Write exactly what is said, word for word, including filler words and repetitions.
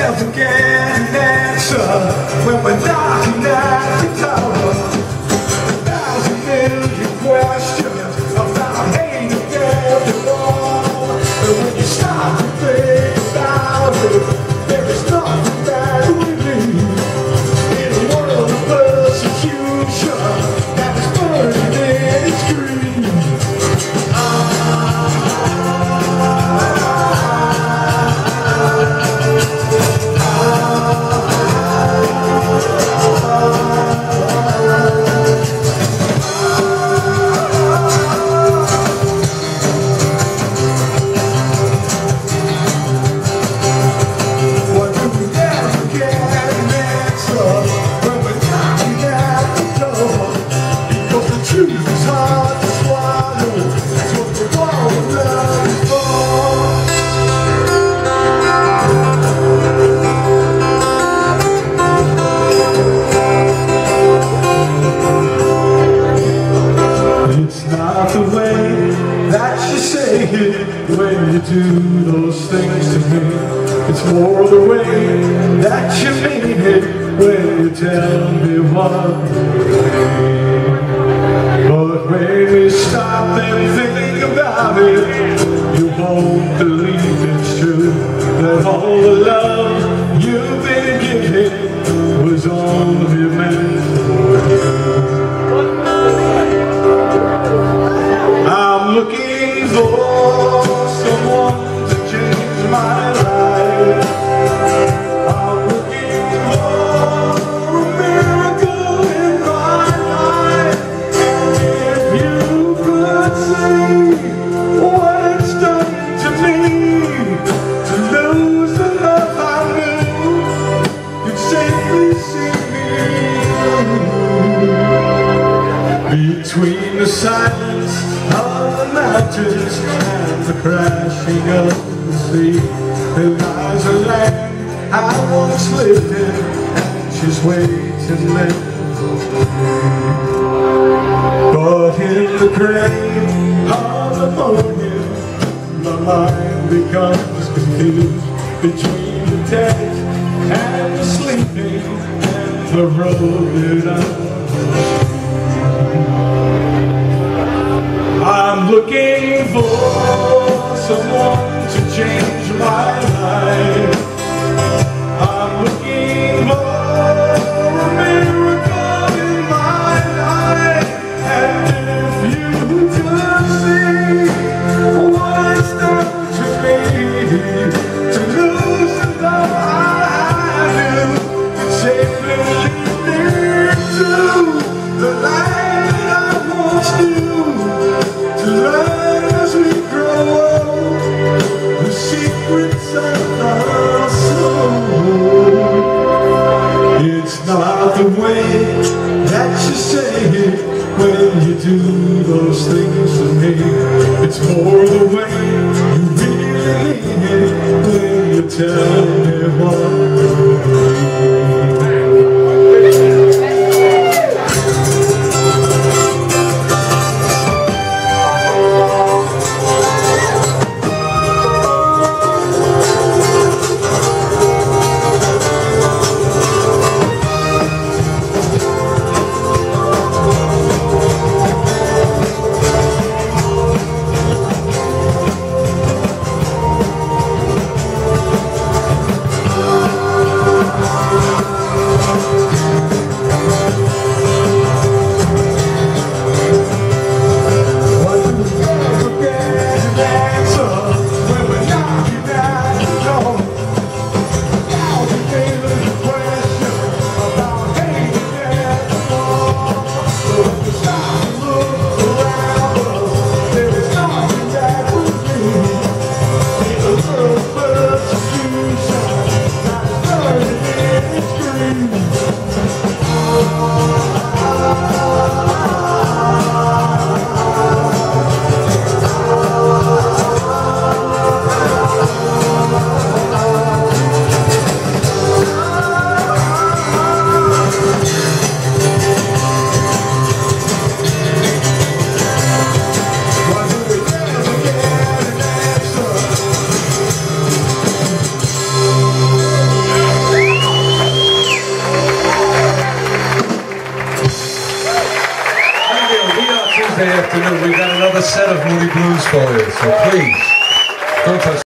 never get an answer when we're knocking at the door. A thousand million questions about hate and everyone. But when you stop to think about it, there is nothing that we need in a world of persecution that is burning in its greed. When you do those things to me, it's more the way that you mean it when you tell me what you mean. But when you stop and think about it, you won't believe it's true, that all the love you've been giving was only meant for you. I'm looking for someone to change my life. I'm looking for a miracle in my life. And if you could see what it's done to me, to lose the love I knew, you'd safely see me through. Between the silence of the mountains and the crashing of the sea, there lies a land I once lived in, and she's waiting there for me. But in the grave of the morning, my mind becomes confused between the dead and the sleeping and the road that I'm. I'm looking for someone to change my life. I'm looking for a miracle in my life. And if you could see what it's done to me, to lose the love I knew, it's safely lead me to the light that I once knew. To learn as we grow old the secrets of our soul. It's not the way that you say it when you do those things to me. It's more the way you really mean it when you tell me what you mean. afternoon. We've got another set of Moody Blues for you, so please, don't touch